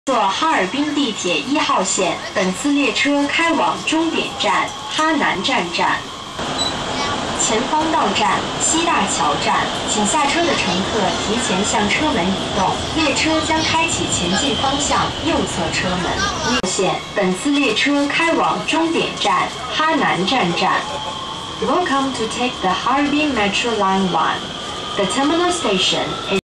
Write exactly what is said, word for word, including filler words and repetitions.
坐哈尔滨地铁一号线，本次列车开往终点站哈南站站。前方到站西大桥站，请下车的乘客提前向车门移动，列车将开启前进方向右侧车门。列线，本次列车开往终点站哈南站站。Welcome to take the Harbin Metro Line one. The terminal station is